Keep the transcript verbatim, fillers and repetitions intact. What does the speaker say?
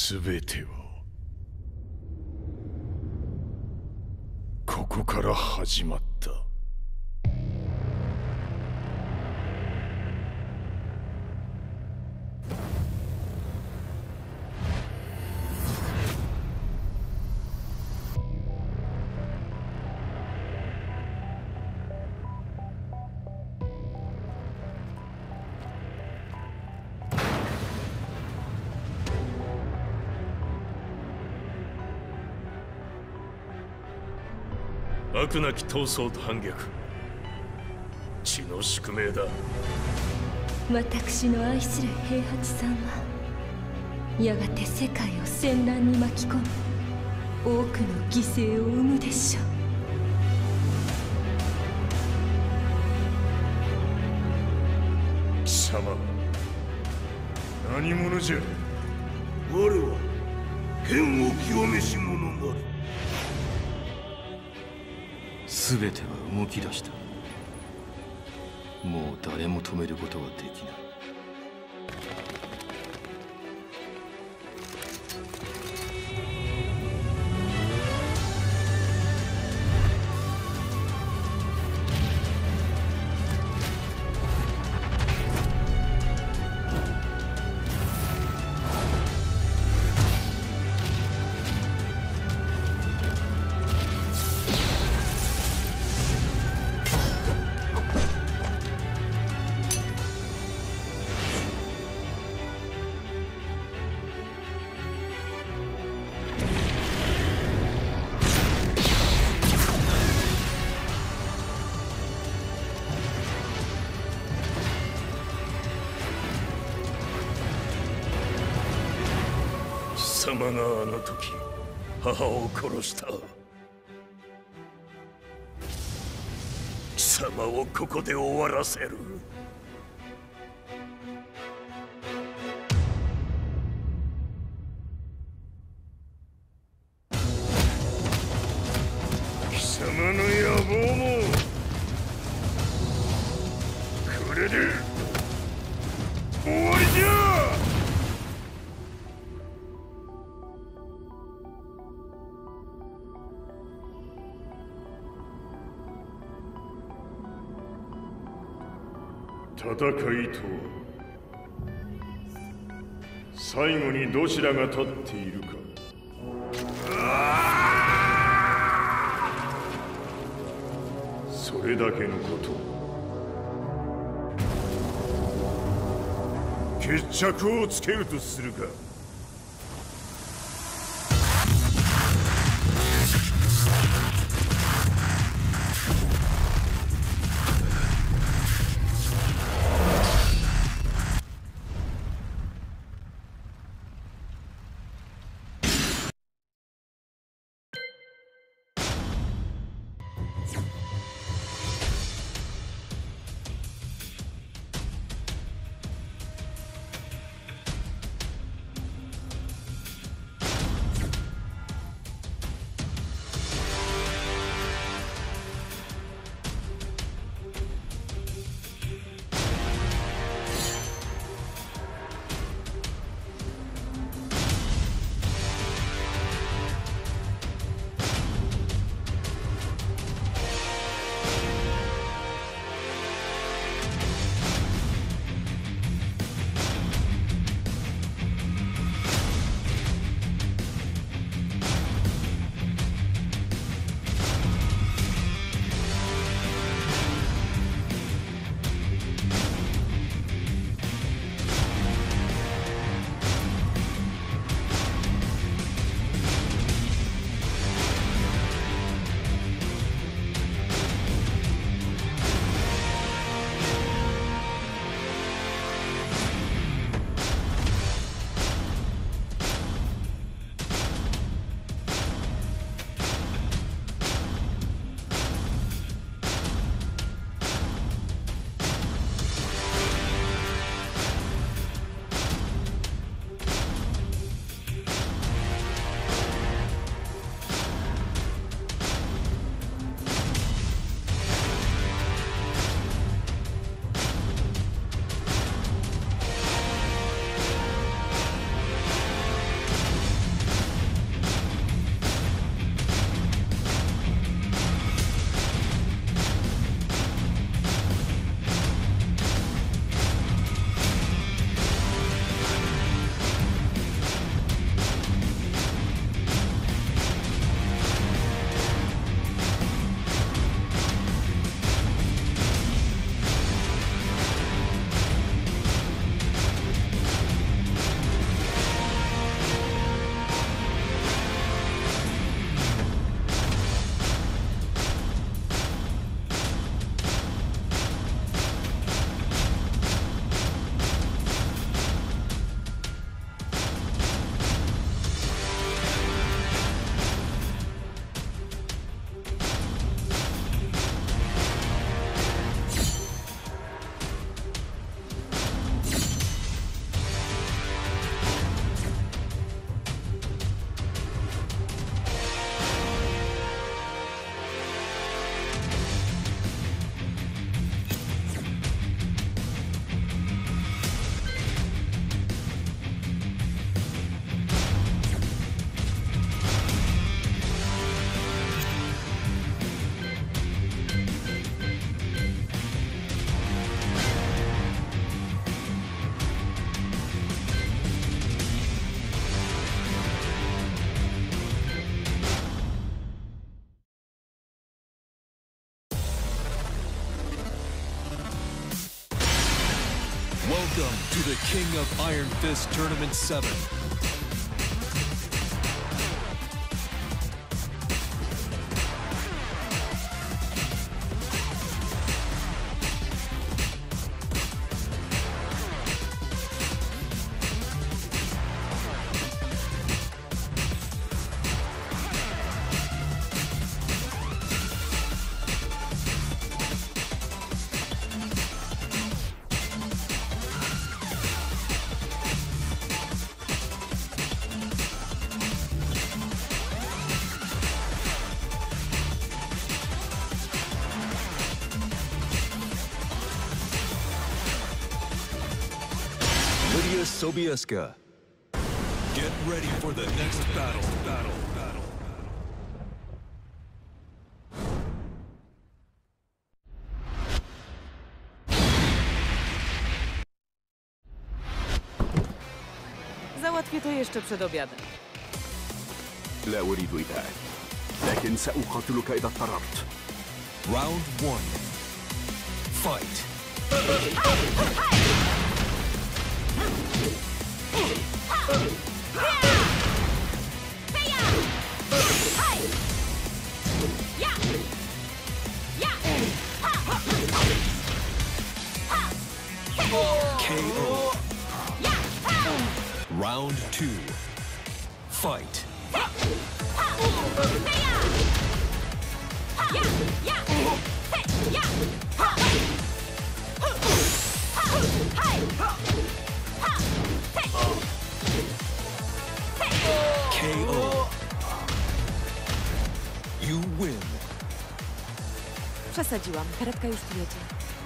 全てはここから始まった。 悪なき闘争と反逆、血の宿命だ。 私の愛する平八さんはやがて世界を戦乱に巻き込み多くの犠牲を生むでしょう。 貴様何者じゃ。 我は剣を極めし者なる。 全ては動き出した。もう誰も止めることはできない。 貴様があの時母を殺した。貴様をここで終わらせる。 貴様の野望もこれで終わりじゃ。戦いとは最後にどちらが立っているか。それだけのこと。決着をつけるとするか。 Welcome to the King of Iron Fist Tournament seven. Lydia Sobieska. Get ready for the next battle, battle, battle. Załatwię to jeszcze przed obiadem. لا أريد إيذائك، لكن سأقاتلك إذا اضطررت. Round one. Fight. K O. Round two. Fight. K O. You win. Przesadziłam. Karetka już tu jedzie.